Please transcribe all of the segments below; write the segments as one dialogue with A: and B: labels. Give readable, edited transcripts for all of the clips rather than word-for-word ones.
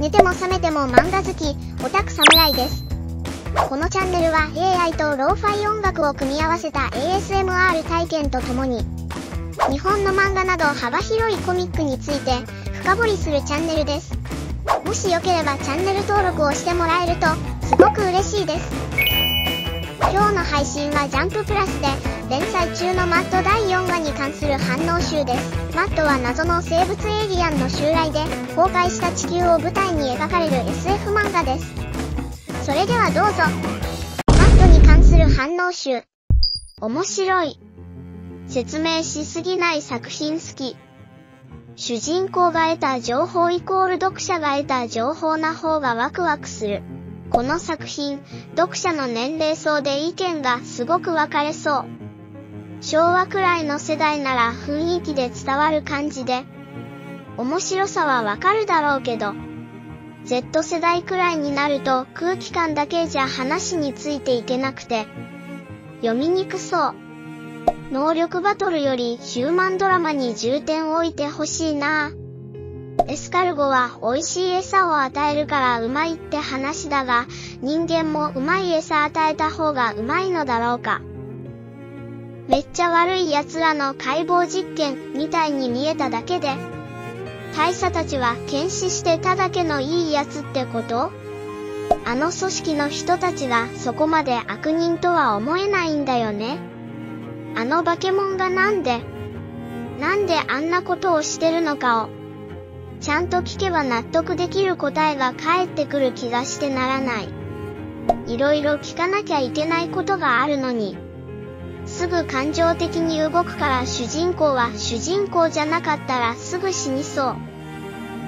A: 寝ても覚めても漫画好き、オタク侍です。このチャンネルは AI とローファイ音楽を組み合わせた ASMR 体験とともに、日本の漫画など幅広いコミックについて深掘りするチャンネルです。もしよければチャンネル登録をしてもらえるとすごく嬉しいです。今日の配信はジャンププラスで連載中のマッド第4話に関する反応集です。マッドは謎の生物エイリアンの襲来で崩壊した地球を舞台に描かれる SF 漫画です。それではどうぞ。マッドに関する反応集。面白い。説明しすぎない作品好き。主人公が得た情報イコール読者が得た情報な方がワクワクする。この作品、読者の年齢層で意見がすごく分かれそう。昭和くらいの世代なら雰囲気で伝わる感じで、面白さはわかるだろうけど、Z 世代くらいになると空気感だけじゃ話についていけなくて、読みにくそう。能力バトルよりヒューマンドラマに重点を置いてほしいなぁ。エスカルゴは美味しい餌を与えるからうまいって話だが、人間もうまい餌与えた方がうまいのだろうか。めっちゃ悪い奴らの解剖実験みたいに見えただけで、大佐たちは検視してただけのいいやつってこと？あの組織の人たちがそこまで悪人とは思えないんだよね。あの化け物がなんであんなことをしてるのかを、ちゃんと聞けば納得できる答えが返ってくる気がしてならない。いろいろ聞かなきゃいけないことがあるのに、すぐ感情的に動くから主人公は主人公じゃなかったらすぐ死にそう。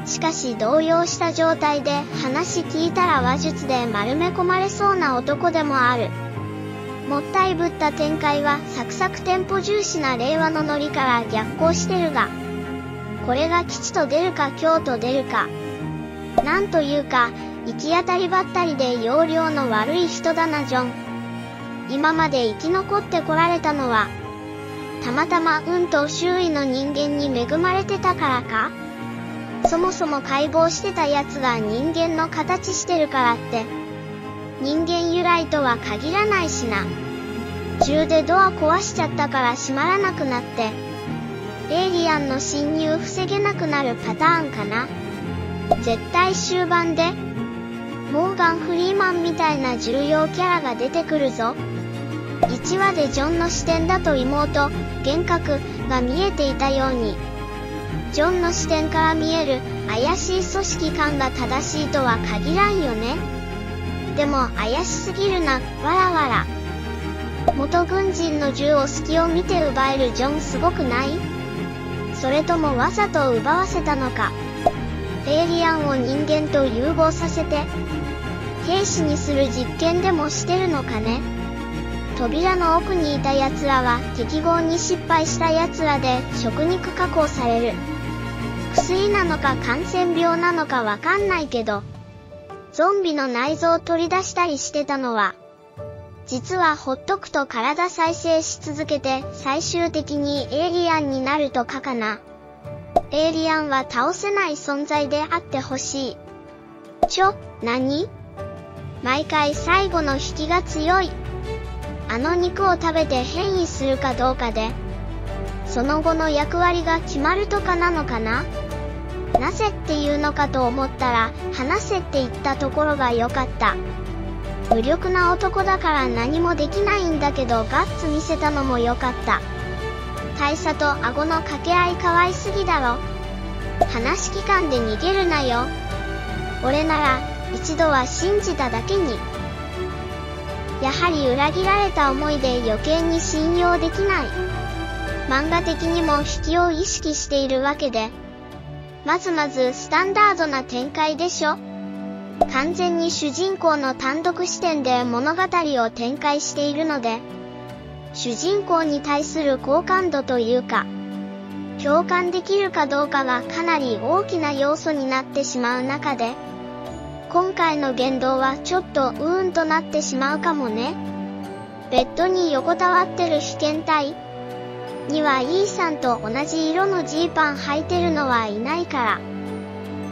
A: しかし動揺した状態で話聞いたら話術で丸め込まれそうな男でもある。もったいぶった展開はサクサクテンポ重視な令和のノリから逆行してるが、これが吉と出るか凶と出るか。なんというか、行き当たりばったりで要領の悪い人だなジョン。今まで生き残ってこられたのは、たまたま運と周囲の人間に恵まれてたからか？そもそも解剖してたやつが人間の形してるからって、人間由来とは限らないしな。銃でドア壊しちゃったから閉まらなくなって、エイリアンの侵入防げなくなるパターンかな。絶対終盤で、モーガン・フリーマンみたいな重要キャラが出てくるぞ。1話でジョンの視点だと妹、幻覚が見えていたように、ジョンの視点から見える怪しい組織感が正しいとは限らんよね。でも怪しすぎるな、わらわら。元軍人の銃を隙を見て奪えるジョンすごくない？それともわざと奪わせたのか。エイリアンを人間と融合させて、兵士にする実験でもしてるのかね。扉の奥にいた奴らは適合に失敗した奴らで食肉加工される。薬なのか感染病なのかわかんないけど、ゾンビの内臓を取り出したりしてたのは、実はほっとくと体再生し続けて最終的にエイリアンになるとかかな。エイリアンは倒せない存在であってほしい。何？毎回最後の引きが強い。あの肉を食べて変異するかどうかで、その後の役割が決まるとかなのかな？なぜっていうのかと思ったら、話せって言ったところが良かった。無力な男だから何もできないんだけどガッツ見せたのも良かった。大佐と顎の掛け合い可愛すぎだろ。話聞かんで逃げるなよ。俺なら一度は信じただけに。やはり裏切られた思いで余計に信用できない。漫画的にも引きを意識しているわけで、まずスタンダードな展開でしょ。完全に主人公の単独視点で物語を展開しているので、主人公に対する好感度というか、共感できるかどうかがかなり大きな要素になってしまう中で、今回の言動はちょっととなってしまうかもね。ベッドに横たわってる被験体にはイーさんと同じ色のジーパン履いてるのはいないから。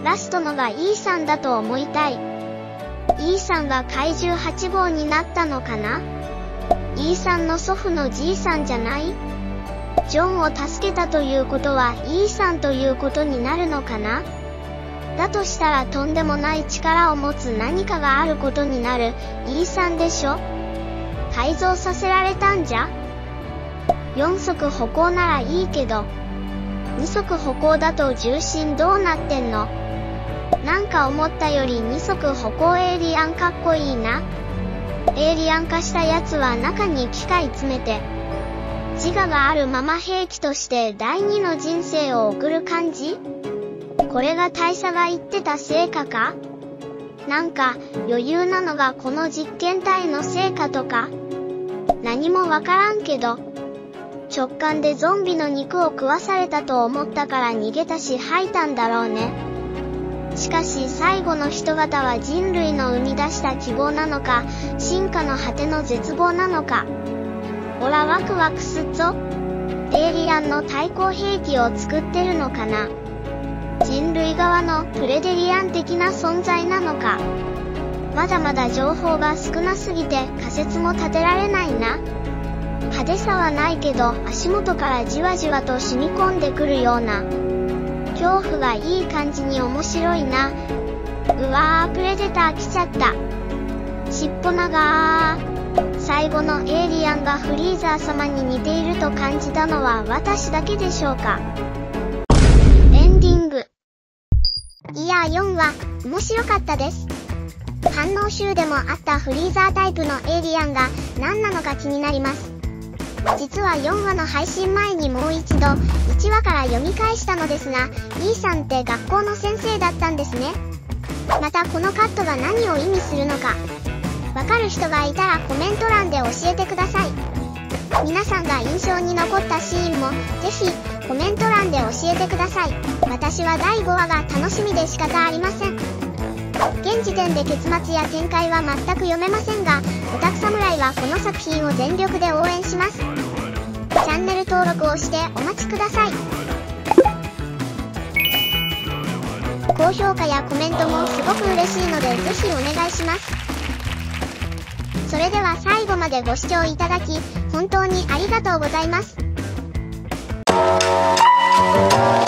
A: ラストのがイーサンだと思いたい。イーサンが怪獣8号になったのかな？イーサンの祖父のじいさんじゃない？ジョンを助けたということはイーサンということになるのかな？だとしたらとんでもない力を持つ何かがあることになるイーサンでしょ？改造させられたんじゃ？4足歩行ならいいけど、2足歩行だと重心どうなってんの？なんか思ったより2足歩行エイリアンかっこいいな。エイリアン化したやつは中に機械詰めて、自我があるまま兵器として第二の人生を送る感じ？これが大佐が言ってた成果か？なんか余裕なのがこの実験体の成果とか？何もわからんけど、直感でゾンビの肉を食わされたと思ったから逃げたし吐いたんだろうね。しかし最後の人型は人類の生み出した希望なのか、進化の果ての絶望なのか。おらワクワクすっぞ。エイリアンの対抗兵器を作ってるのかな。人類側のプレデリアン的な存在なのか。まだまだ情報が少なすぎて仮説も立てられないな。派手さはないけど足元からじわじわと染み込んでくるような恐怖がいい感じに面白いな。うわー、プレデター来ちゃった。尻尾長ー。最後のエイリアンがフリーザー様に似ていると感じたのは私だけでしょうか。エンディング。いや4は面白かったです。反応集でもあったフリーザータイプのエイリアンが何なのか気になります。実は4話の配信前にもう一度1話から読み返したのですが、イーさんって学校の先生だったんですね。またこのカットが何を意味するのかわかる人がいたらコメント欄で教えてください。皆さんが印象に残ったシーンもぜひコメント欄で教えてください。私は第5話が楽しみで仕方ありません。現時点で結末や展開は全く読めませんが、オタク侍はこの作品を全力で応援します。チャンネル登録をしてお待ちください。高評価やコメントもすごく嬉しいのでぜひお願いします。それでは最後までご視聴いただき本当にありがとうございます。